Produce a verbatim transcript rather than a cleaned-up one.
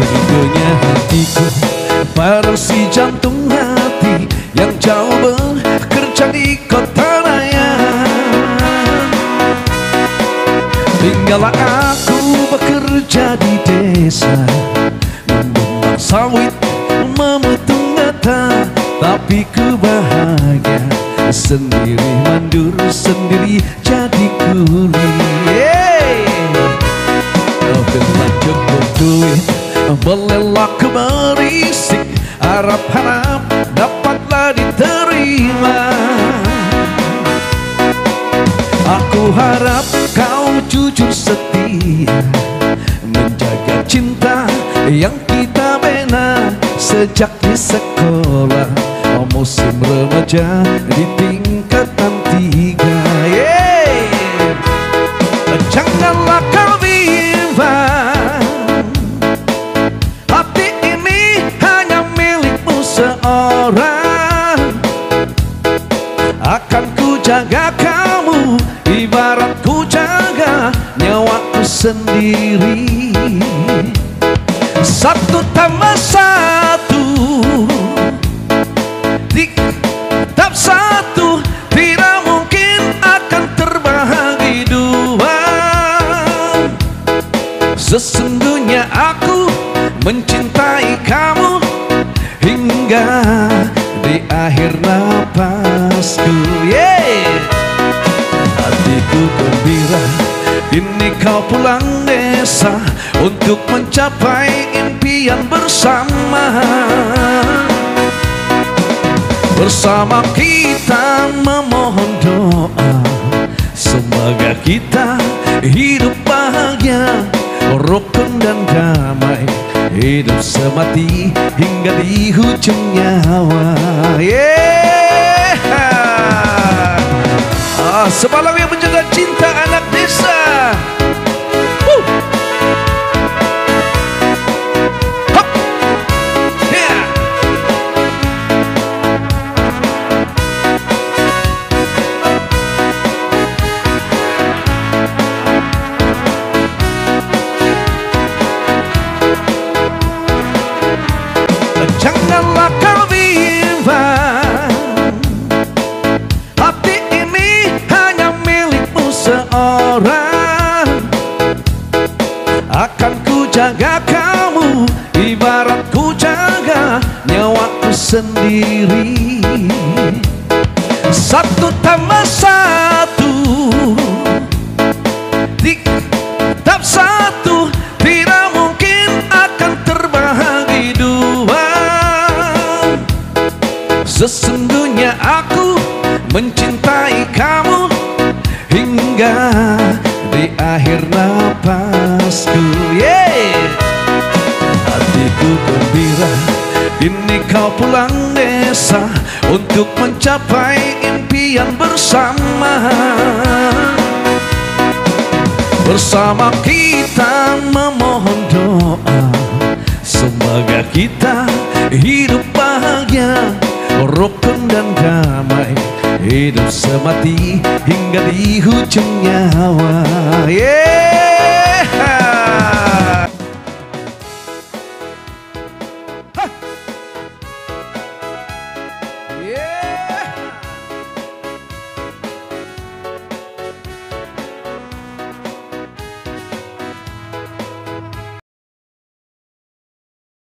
Rindunya hatiku pada si jantung hati yang jauh bekerja di kota raya. Tinggallah aku bekerja di desa, menambang sawit, memetung gata, tapi ku bahagia sendiri, mandur sendiri jadi kuli. Hey! Oh, bila cukup duit, belilah ku berisik, harap-harap dapatlah diterima. Aku harap kau jujur setia, menjaga cinta yang kita bina sejak di sekolah, musim remaja di tingkatan tiga. Yeah. Janganlah kau bimbang, hati ini hanya milikmu seorang. Akan ku jaga kamu, ibarat ku jaga nyawaku sendiri. Satu tambah satu, tetap satu, tidak mungkin akan terbagi dua. Sesungguhnya aku mencintai kamu hingga di akhir napasku. Yeah. Hatiku gembira, ini kau pulang desa untuk mencapai impian bersama. Bersama kita memohon doa, semoga kita hidup bahagia, rukun dan damai, hidup semati hingga di ujung nyawa. Yeah. Ah, semalam yang menjaga cinta anak desa. Woo. Hop. Yeah. Janganlah kau bimbang, hati ini hanya milikmu seorang. Akan ku jaga kamu, ibarat ku jaga nyawaku sendiri. Satu tambah satu, tetap satu, tidak mungkin akan terbagi dua. Sesungguhnya aku mencintai kamu hingga di akhir napasku. Yeah. Hatiku gembira, ini kau pulang desa untuk mencapai impian bersama. Bersama kita memohon doa, semoga kita hidup bahagia, rukun dan damai, hidup semati hingga di ujung nyawa. Yeah.